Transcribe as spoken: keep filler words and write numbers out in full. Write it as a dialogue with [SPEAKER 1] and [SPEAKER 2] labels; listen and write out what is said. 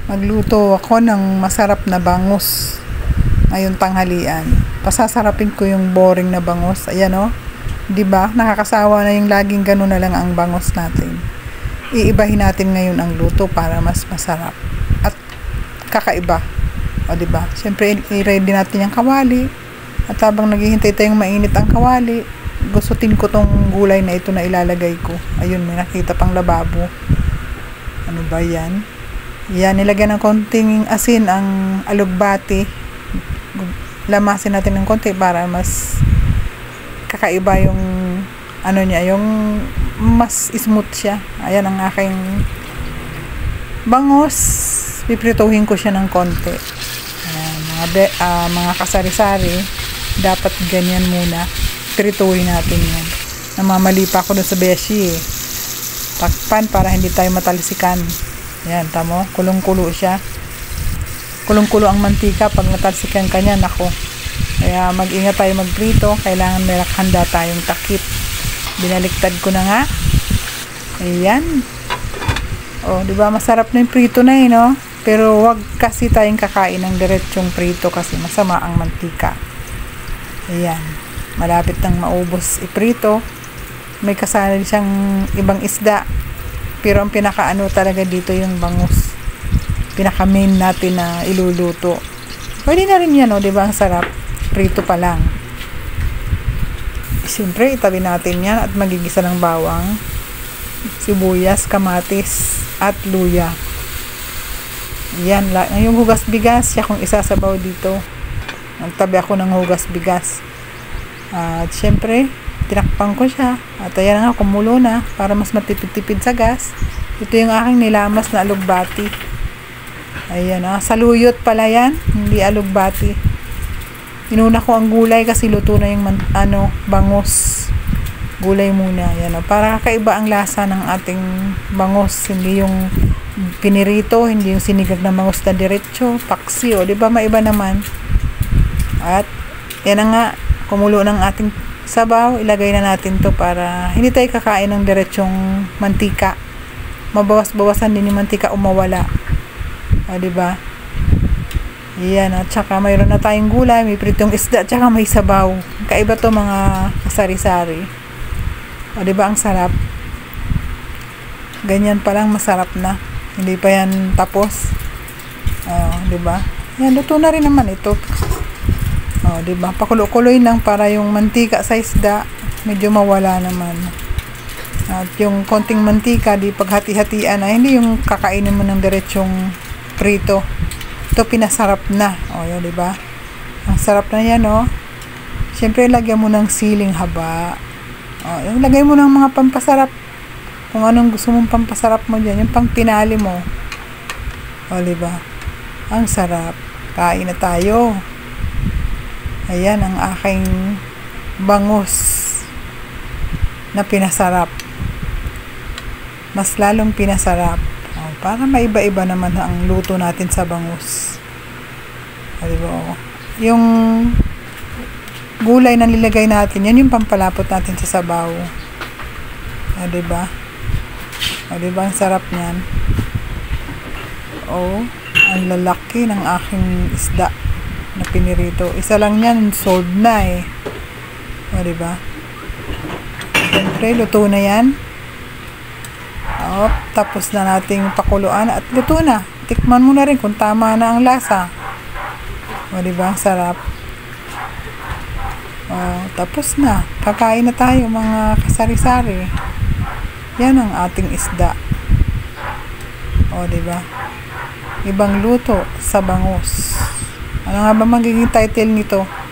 [SPEAKER 1] Magluto ako ng masarap na bangus ngayong tanghalian. Pasasarapin ko yung boring na bangus. Ayan o, diba? Nakakasawa na yung laging ganun na lang ang bangus natin. Iibahin natin ngayon ang luto para mas masarap at kakaiba. O diba? Siyempre, i-ready natin yung kawali. At habang naghihintay tayong mainit ang kawali, gustutin ko tong gulay na ito na ilalagay ko. Ayun, may nakita pang lababo. Ano ba yan? Yan, nilagyan ng konting asin ang alugbati. Lamasin natin ng konti para mas kakaiba yung ano niya, yung mas smooth siya. Ayan ang aking bangus. Piprituhin ko siya ng konti. Ayan, mga, be, uh, mga kasari-sari, dapat ganyan muna. Prituhin natin yan. Namamali pa ako doon sa beshi eh. Takpan para hindi tayo matalsikan. Yan, tamo, kulong-kulo siya. Kulong-kulo ang mantika pag natalsikan kanya, nako. Kaya mag-ingat tayo magprito, kailangan may handa tayong takip. Binaliktad ko na nga. Ayan. Oh, di ba masarap na yung prito na eh, no? Pero wag kasi tayong kakain ng diretsong prito kasi masama ang mantika. Ayan. Malapit nang maubos iprito. May kasali siyang ibang isda. Pero ang pinakaano talaga dito yung bangus. Pinaka main natin na iluluto. Pwede na rin yan, o, diba? Ang sarap. Prito pa lang. Siyempre, itabi natin yan at magigisa ng bawang, sibuyas, kamatis, at luya. Yan. Yung hugas bigas, siya kung isasabaw dito. Nagtabi ako ng hugas bigas. At siyempre, tinakpan ko siya at ayan nga, kumulo na para mas matipid-tipid sa gas. Ito yung aking nilamas na alugbati. Ayan ah, saluyot pala yan, hindi alugbati. Inuna ko ang gulay kasi luto na yung man, ano, bangus. Gulay muna, ayan ah, para kakaiba ang lasa ng ating bangus. Hindi yung pinirito, hindi yung sinigag na bangus na diretso, paksi o, diba maiba naman. At yan na nga, kumulo ng ating sabaw, ilagay na natin to para hindi tayo kakain ng diretsong mantika. Mabawas-bawasan din yung mantika o mawala. O, diba? Yan, at saka mayroon na tayong gulay, may pritong isda, at saka may sabaw. Kaiba to mga kasari-sari. O, diba? Ang sarap. Ganyan pa lang masarap na. Hindi pa yan tapos. O, diba? Yan, luto na rin naman ito. Oh, 'di ba? Pakulo-kuloy lang para yung mantika sa isda medyo mawala naman. At yung konting mantika di paghati-hatian na hindi yung kakainin mo ng diretsong prito. Ito pinasarap na. Oh, 'di ba? Ang sarap na 'yan, oh. Siyempre lagyan mo ng siling haba. Oh, yung lagay mo ng mga pampasarap. Kung anong gusto mong pampasarap mo diyan, yung pang pinali mo. Oh, 'di ba? Ang sarap. Kain na tayo. Ayan ang aking bangus na pinasarap. Mas lalong pinasarap. Oh, para maiba-iba naman ang luto natin sa bangus. O, diba? Yung gulay na nilagay natin, yan yung pampalapot natin sa sabaw. O, diba? O, diba? Ang sarap niyan. O, ang lalaki ng aking isda na pinirito. Isa lang yan, sold na eh. O, diba? Siyempre, luto na yan. O, tapos na nating pakuluan at luto na. Tikman mo na rin kung tama na ang lasa. O, diba? Sarap. O, tapos na. Kakain na tayo mga kasari-sari. Yan ang ating isda. O, diba? Ibang luto sa bangus. Ano nga ba magiging title nito?